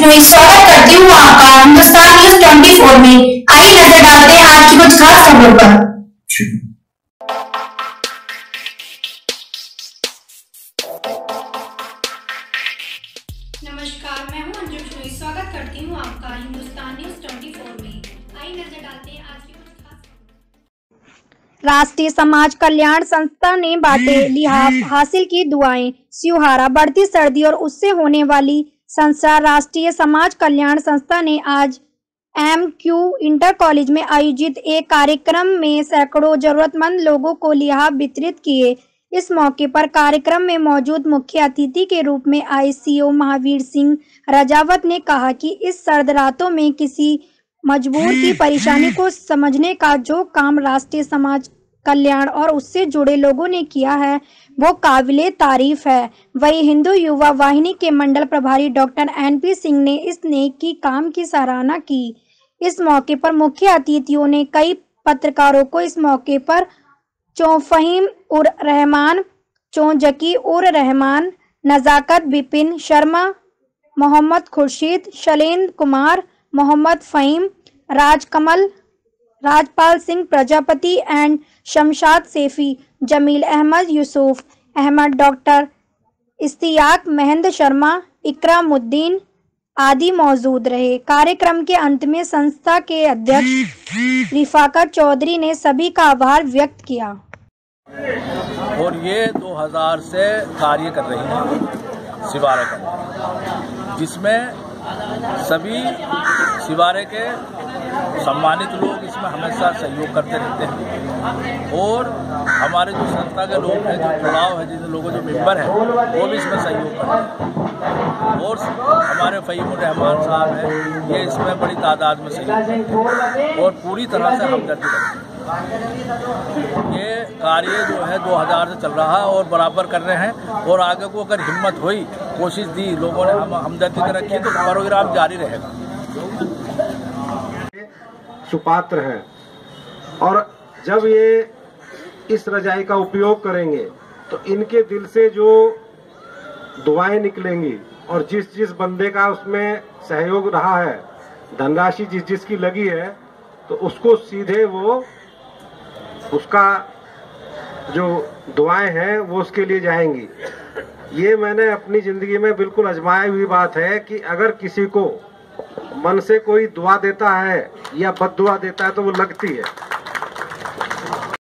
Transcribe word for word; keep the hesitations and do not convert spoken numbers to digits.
हुई स्वागत करती हूँ आपका हिंदुस्तान न्यूज चौबीस में। आइए नजर डालते हैं आज की कुछ खास खबरों पर। नमस्कार, मैं हूं अंजुम शुनोई। स्वागत करती हूं आपका हिंदुस्तान न्यूज चौबीस में। आइए नजर डालते हैं आज की कुछ खास खबरों। राष्ट्रीय समाज कल्याण संस्था ने बांटे लिहाफ, हासिल की दुआएं। स्यूहारा। बढ़ती सर्दी और उससे होने वाली संस्था राष्ट्रीय समाज कल्याण संस्था ने आज एम क्यू इंटर कॉलेज में आयोजित एक कार्यक्रम में सैकड़ों जरूरतमंद लोगों को लिहाफ वितरित किए। इस मौके पर कार्यक्रम में मौजूद मुख्य अतिथि के रूप में आए सी ओ महावीर सिंह रजावत ने कहा कि इस सर्द रातों में किसी मजबूर की परेशानी को समझने का जो काम राष्ट्रीय समाज कल्याण और उससे जुड़े लोगों ने किया है वो काबिले तारीफ है। वही हिंदू युवा वाहिनी के मंडल प्रभारी डॉक्टर एन पी सिंह ने इस नेकी काम की सराहना की। इस मौके पर मुख्य अतिथियों ने कई पत्रकारों को इस मौके पर चौफहीम उर रहमान, चौजकी उर रहमान, नजाकत बिपिन शर्मा, मोहम्मद खुर्शीद, शैलेंद्र कुमार, मोहम्मद फहीम, राजकमल, राजपाल सिंह प्रजापति एंड शमशाद सेफी, जमील अहमद, यूसुफ अहमद, डॉक्टर इस्तियाक महेंद्र शर्मा, इकरामुद्दीन आदि मौजूद रहे। कार्यक्रम के अंत में संस्था के अध्यक्ष रिफाकत चौधरी ने सभी का आभार व्यक्त किया। और ये दो हज़ार से कार्य कर रही हैं शिवारे का, जिसमें सभी शिवारे के सम्मानित लोग इसमें हमेशा सहयोग करते रहते हैं और हमारे जो संस्था के लोग हैं, जो जुड़ाव है, जिन लोगों जो मेंबर हैं वो भी इसमें सहयोग करते हैं और हमारे फहीम उर रहमान साहब हैं, ये इसमें बड़ी तादाद में सहयोग करते हैं और पूरी तरह से हमदर्दी रखते हैं। ये कार्य जो है दो हज़ार से चल रहा है और बराबर कर रहे हैं और आगे को अगर हिम्मत हुई, कोशिश दी, लोगों ने हम हमदर्दी कर रखी है तो प्रोग्राम जारी रहेगा। सुपात्र हैं और जब ये इस रजाई का उपयोग करेंगे तो इनके दिल से जो दुआएं निकलेंगी और जिस जिस बंदे का उसमें सहयोग रहा है, धनराशि जिस जिसकी लगी है, तो उसको सीधे वो उसका जो दुआएं हैं वो उसके लिए जाएंगी। ये मैंने अपनी जिंदगी में बिल्कुल आजमाई हुई बात है कि अगर किसी को मन से कोई दुआ देता है या बद्दुआ देता है तो वो लगती है।